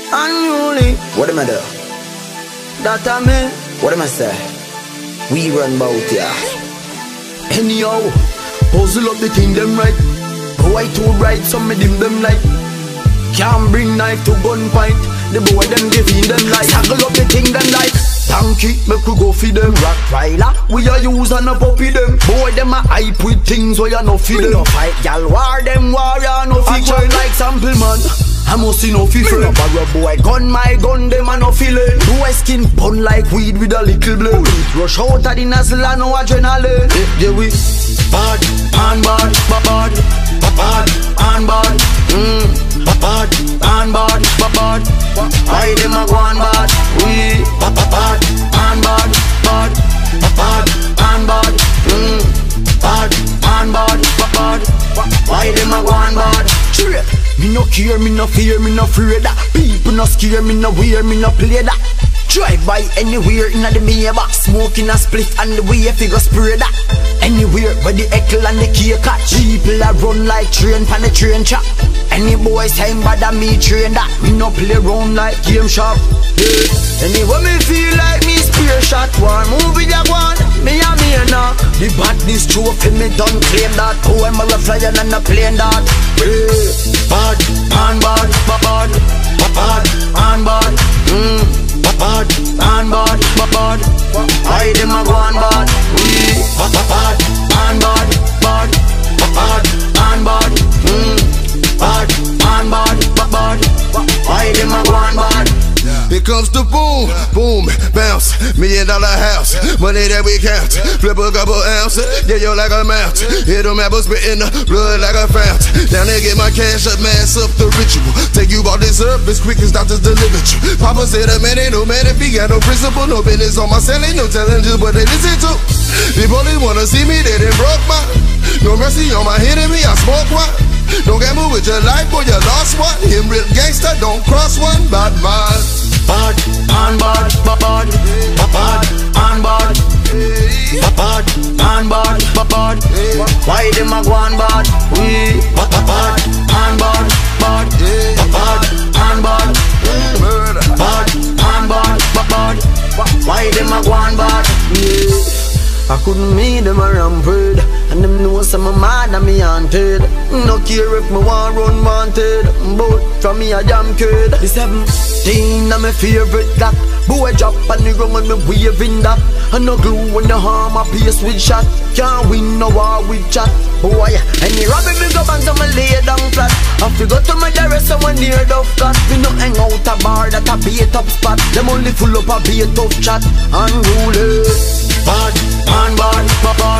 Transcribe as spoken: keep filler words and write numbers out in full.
Unruly. What am I do? That I mean. What am I say? We run bout ya. Anyhow, puzzle up the thing them right. Boy too bright, some me dim them like. Can't bring knife to gunpoint. The boy them giving them like. Saggle up the thing them like. Tanky, make we go feed them. Rottweiler, we a use and a puppy them. Boy them a hype with things where you no feed them. No fight, gal war them warrior no feed them. Like sample man, I must see no feel friend. Borrow boy gun my gun them a no feeling. Boy skin bun like weed with a little blade. Rush out of the nozzle and no adrenaline. Yeah, yeah we bad and bad, bad, bad and bad. Mm, bad and bad, bad. Why them a go on bad? We bad and bad, bad, bad and bad. Mm, bad and bad, bad. Why them a go on bad? Me no care, me no fear, me no afraid that. People no scare, me no wear, me no play that. Drive by anywhere in the Maybach, smoking a split and the way figure spray that. Anywhere where the heckle and the cake catch. People a run like train pan the train chop. Any boys time bother me train that. Me no play round like game shop. Yeah. Anyway me feel like me spear shot. One movie that one, me and me now. The badness trophy me done claim that. Oh I'm a flyer and a plane that. Yeah. Bad and bad, bad, bad and bad. Mm. Bad and bad, bad. Why them a go on bad? We bad and bad, bad, bad and bad. Mm. Bad and bad, bad. Why them a go on bad? Here comes the boom, boom, bounce, million dollar house, money that we count, flip a couple ounces, yeah, yo like a mountain, hit them apples, spitting the blood like a fountain, down there get my cash up, mass up the ritual, take you all this up as quick as doctors deliver you. Papa said a man ain't no man if he got no principle, no business on my cell, ain't no telling just what they listen to. People only wanna see me, they done broke my, no mercy on my enemy, I smoke one. Don't gamble with your life or you lost one. Him real gangster, don't cross one. Bad man. Bad and bad, bad, bad and bad, bad and bad, bad. Why them a go on bad? We bad and bad, bad, bad and bad, bad and bad, bad. Why them a go on bad? I couldn't meet them a rampant, and them know some mad and me haunted. No care if me want run wanted, but from me a damn kid. The seventeen na my favorite Glock. Boy drop on the ground when me waving that. And no glue when the harm a pace with shot. Can't win no war with chat. Boy, any rabbit me go back to my lay down flat. I figure to my rest someone near the cut. Me no hang out a bar that a beat up spot. Them only full up a beat up chat. Unruly. Bad and bad, bad.